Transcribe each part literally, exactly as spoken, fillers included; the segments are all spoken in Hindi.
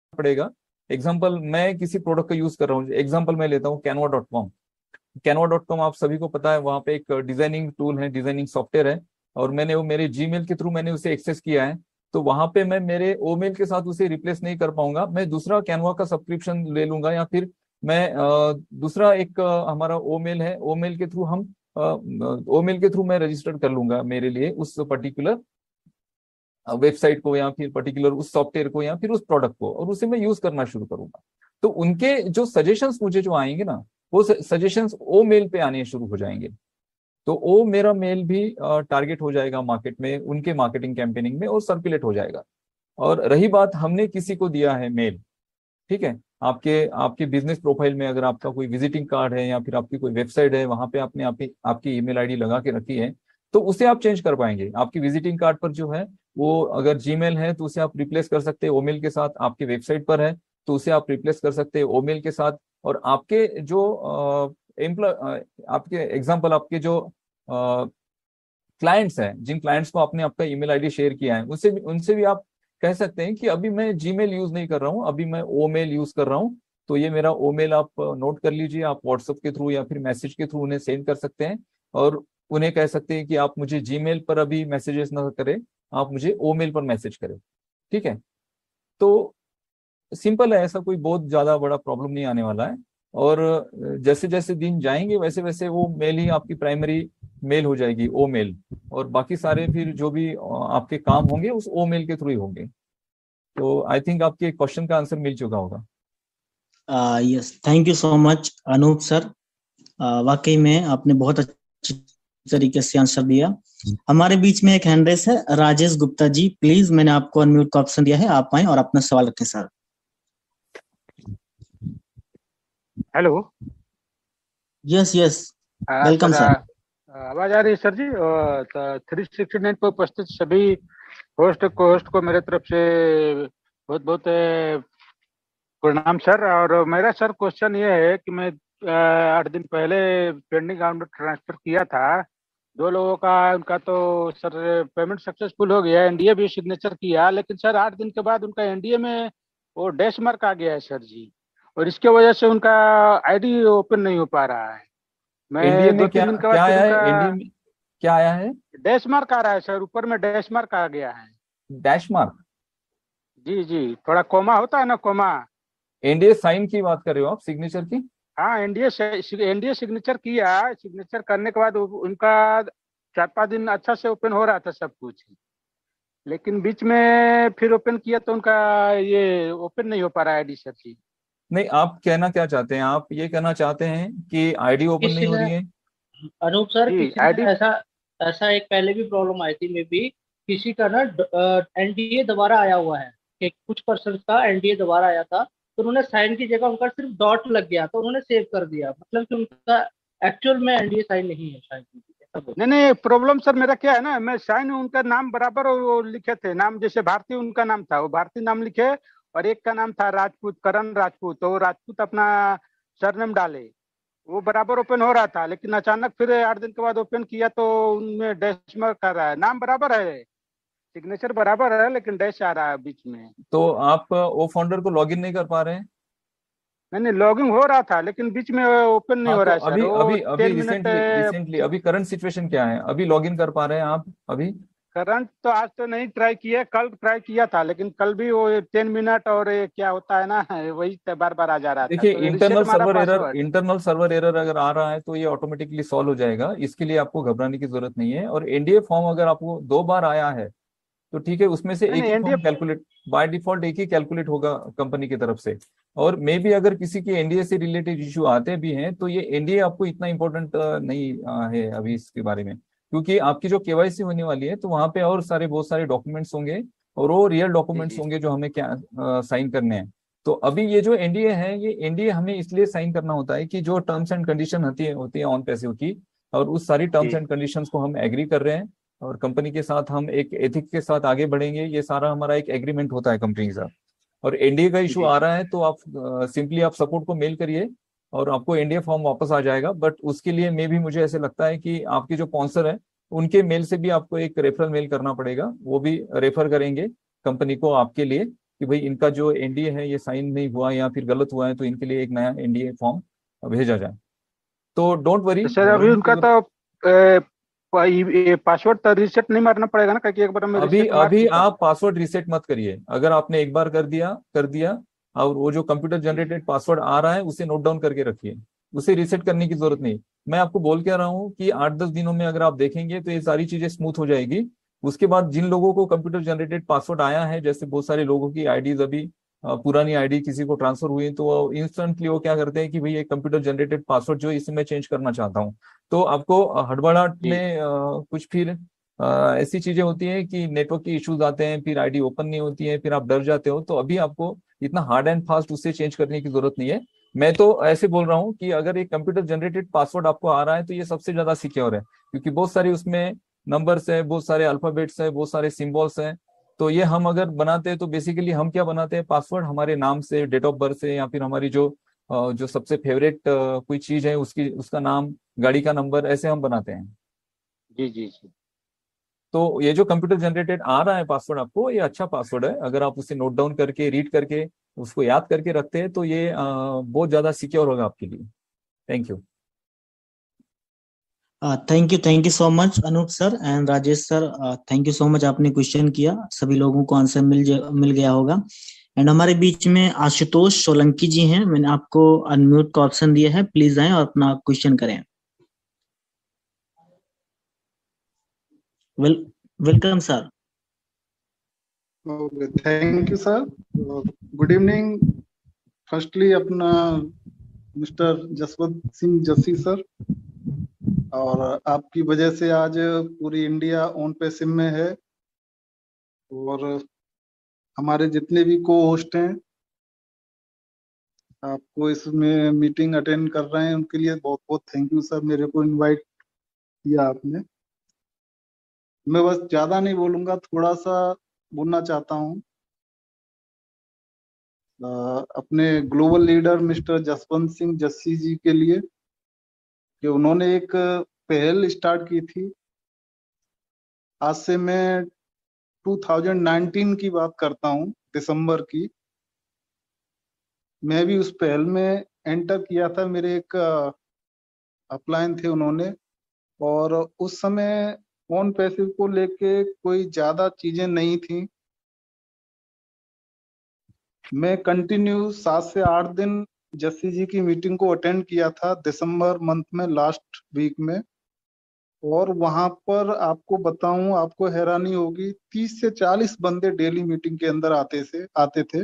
पड़ेगा। एग्जाम्पल, मैं किसी प्रोडक्ट का यूज कर रहा हूँ, एग्जाम्पल मैं लेता हूँ Canva dot com. Canva dot com आप सभी को पता है, वहाँ पे एक डिजाइनिंग टूल है, डिजाइनिंग सॉफ्टवेयर है, और मैंने वो मेरे जीमेल के थ्रू मैंने उसे एक्सेस किया है। तो वहां पे मैं मेरे ओमेल के साथ उसे रिप्लेस नहीं कर पाऊंगा, मैं दूसरा कैनवा का सब्सक्रिप्शन ले लूंगा, या फिर मैं अ, दूसरा एक अ, हमारा ओमेल है, ओमेल के थ्रू हम ओमेल के थ्रू मैं रजिस्टर कर लूंगा मेरे लिए उस पर्टिकुलर वेबसाइट को, या फिर पर्टिकुलर उस सॉफ्टवेयर को, या फिर उस प्रोडक्ट को, और उसे मैं यूज करना शुरू करूंगा। तो उनके जो सजेशंस मुझे जो आएंगे ना, वो सजेशंस ओ मेल पे आने शुरू हो जाएंगे। तो वो मेरा मेल भी टारगेट हो जाएगा मार्केट में, उनके मार्केटिंग कैंपेनिंग में, और सर्कुलेट हो जाएगा। और रही बात, हमने किसी को दिया है मेल, ठीक है, आपके आपके बिजनेस प्रोफाइल में अगर आपका कोई विजिटिंग कार्ड है या फिर आपकी कोई वेबसाइट है, वहां पे आपने आपकी आपकी ईमेल आईडी लगा के रखी है, तो उसे आप चेंज कर पाएंगे। आपकी विजिटिंग कार्ड पर जो है वो अगर जीमेल है तो उसे आप रिप्लेस कर सकते हैं ओमेल के साथ, आपके वेबसाइट पर है तो उसे आप रिप्लेस कर सकते हैं ओमेल के साथ। और आपके जो एम्प्लॉय आपके एग्जाम्पल, आपके जो क्लाइंट्स हैं, जिन क्लाइंट्स को आपने आपका ईमेल आईडी शेयर किया है, उनसे भी उनसे भी आप कह सकते हैं कि अभी मैं जीमेल यूज नहीं कर रहा हूँ, अभी मैं ओमेल यूज कर रहा हूँ। तो ये मेरा ओमेल आप नोट कर लीजिए, आप व्हाट्सएप के थ्रू या फिर मैसेज के थ्रू उन्हें सेंड कर सकते हैं। और उन्हें कह सकते हैं कि आप मुझे जीमेल पर अभी मैसेजेस ना करें, आप मुझे ओमेल पर मैसेज करें। ठीक है, तो सिंपल है, ऐसा कोई बहुत ज्यादा बड़ा प्रॉब्लम नहीं आने वाला है। और जैसे जैसे दिन जाएंगे वैसे वैसे वो मेल ही आपकी प्राइमरी मेल हो जाएगी, ओ मेल। और बाकी सारे फिर जो भी अ, आपके काम होंगे उस ओ मेल के थ्रू ही होंगे। तो आई थिंक आपके क्वेश्चन का आंसर मिल चुका होगा। Yes, thank you so much Anoop sir. वाकई में आपने बहुत अच्छी तरीके से आंसर दिया। हमारे बीच में एक हैंड रेस है, राजेश गुप्ता जी, प्लीज, मैंने आपको अनम्यूट का ऑप्शन दिया है, आप आए और अपना सवाल रखें सर। हेलो। यस यस, हाँ वेलकम सर, सर। आ- आवाज आ रही है sir ji? Three sixty nine पर उपस्थित सभी होस्ट को होस्ट को मेरे तरफ से बहुत बहुत अ, प्रणाम सर। और मेरा सर क्वेश्चन ये है कि मैं अ, आठ दिन पहले पेंडिंग अमाउंट ट्रांसफर किया था दो लोगों का, उनका तो सर पेमेंट सक्सेसफुल हो गया, एनडीए भी सिग्नेचर किया, लेकिन सर आठ दिन के बाद उनका एनडीए में वो डैश मार्क आ गया है सर जी, और इसके वजह से उनका आईडी ओपन नहीं हो पा रहा है। एनडीए मैं दो में क्या तीन दिन के बाद क्या फिर आया है? उनका एनडीए में क्या आया है? डैश मार्क आ रहा है सर, ऊपर में डैश मार्क आ गया है। Dash mark? जी जी, थोड़ा कोमा होता है ना, कोमा। एनडीए साइन की बात कर रहे हो आप, सिग्नेचर की? हाँ, एनडीए एनडीए सिग्नेचर किया, सिग्नेचर करने के बाद उ- उनका चार पांच दिन अच्छा से ओपन हो रहा था सब कुछ, लेकिन बीच में फिर ओपन किया तो उनका ये ओपन नहीं हो पा रहा है आईडी सर जी। नहीं, आप कहना क्या चाहते हैं? आप ये कहना चाहते हैं कि आईडी ओपन नहीं किसी हो ने, रही है? अनूप सर, जी किसी ने आईडी। ऐसा ऐसा एक पहले भी प्रॉब्लम आई थी, मे बी किसी का ना एनडीए दोबारा आया हुआ है, कि कुछ पर्सन का एनडीए दोबारा आया था, तो उन्होंने साइन की जगह उनका सिर्फ डॉट लग गया तो उन्होंने सेव कर दिया, मतलब कि उनका एक्चुअल में एनडीए साइन नहीं है शायद। ऐसा बोल- नहीं नहीं, प्रॉब्लम सर मेरा क्या है ना, मैं साइन उनका नाम बराबर और वो लिखे थे, नाम जैसे भारती उनका नाम था, वो भारती नाम लिखे, और एक का नाम था राजपूत, करण राजपूत, तो वो राजपूत अपना सरनेम डाले, वो बराबर ओपन हो रहा था, लेकिन अचानक फिर आठ दिन के बाद ओपन किया तो उनमें डैश मार्क कर रहा है, नाम बराबर है, सिग्नेचर बराबर है, लेकिन डैश आ रहा है बीच में। तो आप ओ फाउंडर को लॉगिन नहीं कर पा रहे हैं? नहीं नहीं, लॉगिंग हो रहा था लेकिन बीच में ओपन नहीं हाँ, हो तो रहा है सर, अभी वो अभी अभी टेन मिनट। रिसेंटली रिसेंटली अभी करंट सिचुएशन क्या है? अभी लॉगिन कर पा रहे हैं आप अभी? करंट तो आज तो नहीं ट्राई किया, कल ट्राई किया था, लेकिन कल भी वो टेन मिनट और ये क्या होता है ना वही बार बार आ जा रहा था, देखिए, तो ये इंटरनल रिसेट मारा server error password. Internal server error अगर आ रहा है तो ये ऑटोमेटिकली सॉल्व हो जाएगा, इसके लिए आपको घबराने की जरूरत नहीं है। और एनडीए फॉर्म अगर आपको दो बार आया है तो ठीक है, उसमें से नहीं एक नहीं, ही NDA. Form calculate, by default एक ही कैलकुलेट होगा कंपनी की तरफ से। और मे भी अगर किसी के एनडीए से रिलेटेड इशू आते भी हैं तो ये एनडीए आपको इतना इंपॉर्टेंट नहीं अ, है अभी इसके बारे में, क्योंकि आपकी जो केवाईसी होने वाली है तो वहां पे और सारे बहुत सारे डॉक्यूमेंट्स होंगे, और वो रियल जी डॉक्यूमेंट्स जी होंगे जो हमें क्या साइन करने हैं। तो अभी ये जो एनडीए है, ये एनडीए हमें इसलिए साइन करना होता है कि जो टर्म्स एंड कंडीशन होती है होती है ऑन पैसिव की, और उस सारी टर्म्स जी एंड कंडीशंस को हम एग्री कर रहे हैं, और कंपनी के साथ हम एक एथिक्स के साथ आगे बढ़ेंगे, ये सारा हमारा एक एग्रीमेंट होता है कंपनी के साथ। और एनडीए का इशू जी आ जी। रहा है तो आप सिंपली आप सपोर्ट को मेल करिए और आपको एनडीए फॉर्म वापस आ जाएगा। बट उसके लिए मे भी मुझे ऐसे लगता है कि आपके जो स्पॉन्सर है उनके मेल से भी आपको एक रेफरल मेल करना पड़ेगा, वो भी रेफर करेंगे कंपनी को आपके लिए, कि भाई इनका जो एनडीए है ये साइन नहीं हुआ या फिर गलत हुआ है, तो इनके लिए एक नया एनडीए फॉर्म भेजा जाए। तो डोंट वरी, तो सर अभी उनका तो पासवर्ड तो रीसेट नहीं मारना पड़ेगा ना, क्योंकि एक बार मैं अभी रीसेट मार अभी चुका हूं। आप पासवर्ड रीसेट मत करिए। अगर आपने एक बार कर दिया कर दिया और वो जो कंप्यूटर जनरेटेड पासवर्ड आ रहा है उसे नोट डाउन करके रखिए, उसे रीसेट करने की जरूरत नहीं। मैं आपको बोल के रहा हूँ कि आठ दस दिनों में अगर आप देखेंगे तो ये सारी चीजें स्मूथ हो जाएगी। उसके बाद जिन लोगों को कंप्यूटर जनरेटेड पासवर्ड आया है, जैसे बहुत सारे लोगों की आईडीज अभी अ, पुरानी आईडी किसी को ट्रांसफर हुई, तो वो इंस्टेंटली वो क्या करते हैं कि भाई ये कंप्यूटर जनरेटेड पासवर्ड जो है इसे मैं चेंज करना चाहता हूँ। तो आपको अ, हड़बड़ाहट जी में अ, कुछ फिर अ, ऐसी चीजें होती हैं कि नेटवर्क के इश्यूज आते हैं, फिर आईडी ओपन नहीं होती है, फिर आप डर जाते हो। तो अभी आपको इतना हार्ड एंड फास्ट उससे चेंज करने की जरूरत नहीं है। मैं तो ऐसे बोल रहा हूँ कि अगर एक कंप्यूटर जनरेटेड पासवर्ड आपको आ रहा है तो ये सबसे ज्यादा सिक्योर है, क्योंकि बहुत सारे उसमें नंबर्स है, बहुत सारे अल्फाबेट्स है, बहुत सारे सिंबल्स हैं। तो ये हम अगर बनाते हैं तो बेसिकली हम क्या बनाते हैं, पासवर्ड हमारे नाम से, डेट ऑफ बर्थ से, या फिर हमारी जो अ, जो सबसे फेवरेट कोई चीज है उसकी उसका नाम, गाड़ी का नंबर, ऐसे हम बनाते हैं। जी जी जी। तो ये जो कंप्यूटर जनरेटेड आ रहा है पासवर्ड आपको, ये अच्छा पासवर्ड है। अगर आप उसे नोट डाउन करके, रीड करके, उसको याद करके रखते हैं तो ये अ, बहुत ज्यादा सिक्योर होगा आपके लिए। Thank you. Thank you thank you so much Anoop sir and Rajesh sir, thank you so much. आपने क्वेश्चन किया, सभी लोगों को आंसर मिल ज- मिल गया होगा। एंड हमारे बीच में आशुतोष सोलंकी जी हैं, मैंने आपको अनम्यूट का ऑप्शन दिया है, प्लीज आए और अपना क्वेश्चन करें। Well welcome sir. Okay, thank you sir. Good evening. Firstly अपना मिस्टर जसवंत सिंह जस्सी सर, और आपकी वजह से आज पूरी इंडिया ऑन पे सिम में है, और हमारे जितने भी को होस्ट हैं आपको इसमें मीटिंग अटेंड कर रहे हैं, उनके लिए बहुत बहुत थैंक यू सर, मेरे को इनवाइट किया आपने। मैं बस ज्यादा नहीं बोलूंगा, थोड़ा सा बोलना चाहता हूँ अपने global leader mister Jaswant Singh Jassi ji के लिए, कि उन्होंने एक पहल स्टार्ट की थी। आज से मैं दो हज़ार उन्नीस की बात करता हूँ, दिसंबर की। मैं भी उस पहल में एंटर किया था, मेरे एक अपलाइन थे उन्होंने, और उस समय ऑन पैसिव को लेके कोई ज्यादा चीजें नहीं थी। मैं कंटिन्यू सात से आठ दिन जस्सी जी की मीटिंग को अटेंड किया था दिसंबर मंथ में, लास्ट वीक में। और वहां पर आपको बताऊं, आपको हैरानी होगी, तीस से चालीस बंदे डेली मीटिंग के अंदर आते से आते थे।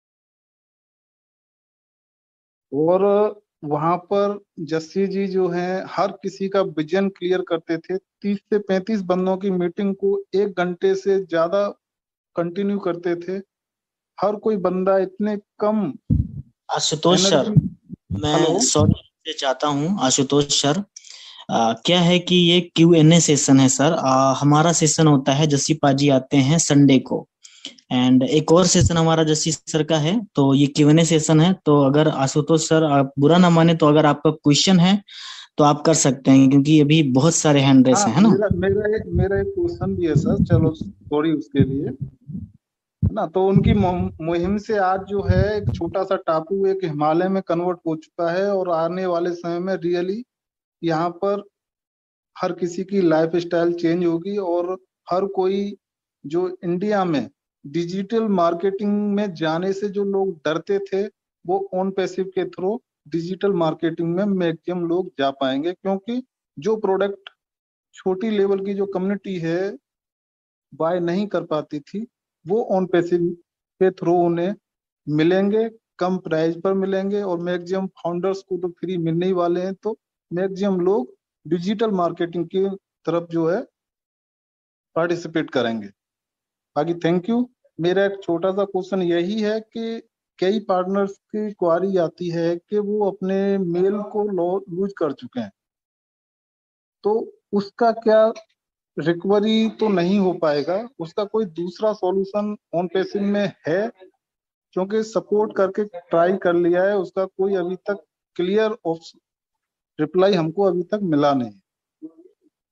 और वहां पर जस्सी जी जो हैं हर किसी का विजन क्लियर करते थे। तीस से पैंतीस बंदों की मीटिंग को एक घंटे से ज्यादा कंटिन्यू करते थे। हर कोई बंदा इतने कम आशुतोष सर, एनर्जी। मैं हेलो सॉरी चाहता हूँ आशुतोष सर। आ, क्या है कि ये क्यू एन ए सेशन है सर। आ, हमारा सेशन होता है, जस्सी पाजी आते हैं संडे को, एंड एक और सेशन हमारा जस्सी सर का है। तो ये क्यू एन ए सेशन है। तो अगर आशुतोष सर आप बुरा ना माने तो अगर आपका क्वेश्चन है तो आप कर सकते हैं, क्योंकि अभी बहुत सारे हैंड रेस हाँ, हैं, है ना। मेरा मेरा एक मेरा एक क्वेश्चन भी है सर, चलो सॉरी उसके लिए, है ना। तो उनकी मुह- मुहिम से आज जो है एक छोटा सा टापू एक हिमालय में कन्वर्ट हो चुका है, और आने वाले समय में रियली यहाँ पर हर किसी की लाइफ स्टाइल चेंज होगी, और हर कोई जो इंडिया में डिजिटल मार्केटिंग में जाने से जो लोग डरते थे, वो ऑन पैसिव के थ्रू डिजिटल मार्केटिंग में मैक्सिमम लोग जा पाएंगे। क्योंकि जो प्रोडक्ट छोटी लेवल की जो कम्युनिटी है बाय नहीं कर पाती थी, वो ऑन पैसिव के थ्रू उन्हें मिलेंगे, कम प्राइस पर मिलेंगे। और मैक्सिमम फाउंडर्स को तो फ्री मिलने ही वाले हैं, तो मैक्सिमम लोग डिजिटल मार्केटिंग की तरफ जो है पार्टिसिपेट करेंगे। बाकी थैंक यू। मेरा एक छोटा सा क्वेश्चन यही है कि कई पार्टनर्स की क्वारी आती है कि वो अपने मेल को लूज कर चुके हैं, तो उसका क्या रिकवरी तो नहीं हो पाएगा, उसका कोई दूसरा सॉल्यूशन ऑन पेसिंग में है? क्योंकि सपोर्ट करके ट्राई कर लिया है, उसका कोई अभी तक क्लियर रिप्लाई हमको अभी तक मिला नहीं।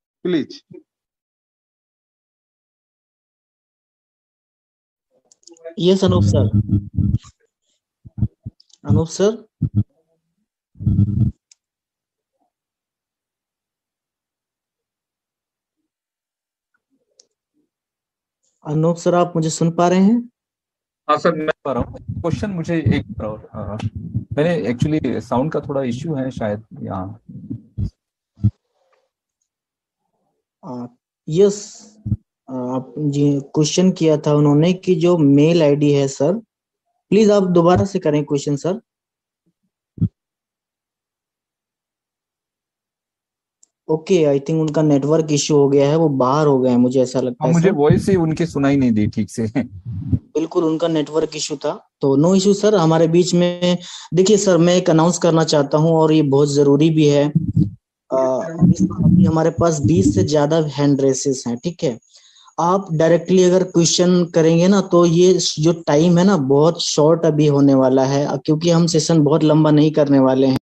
Please. Yes Anoop sir. Anoop sir, Anoop sir आप मुझे सुन पा रहे हैं? हाँ सर, मैं पा रहा हूँ। क्वेश्चन मुझे एक और, आ, मैंने एक्चुअली साउंड का थोड़ा इश्यू है शायद यहाँ। यस, आप जी क्वेश्चन किया था उन्होंने कि जो मेल आईडी है सर, प्लीज आप दोबारा से करें question sir. Okay, I think उनका नेटवर्क इश्यू हो गया है, वो बाहर हो गए हैं, मुझे ऐसा लगता हाँ, है मुझे सर। वॉइस ही उनकी सुनाई नहीं दी ठीक से। बिल्कुल, उनका नेटवर्क इशू था, तो नो इशू सर। हमारे बीच में देखिए सर, मैं एक अनाउंस करना चाहता हूँ और ये बहुत जरूरी भी है। आ, अभी हमारे पास बीस से ज्यादा हैंड रेसेस हैं, ठीक है। आप डायरेक्टली अगर क्वेश्चन करेंगे ना तो ये जो टाइम है ना बहुत शॉर्ट अभी होने वाला है, क्योंकि हम सेशन बहुत लंबा नहीं करने वाले हैं।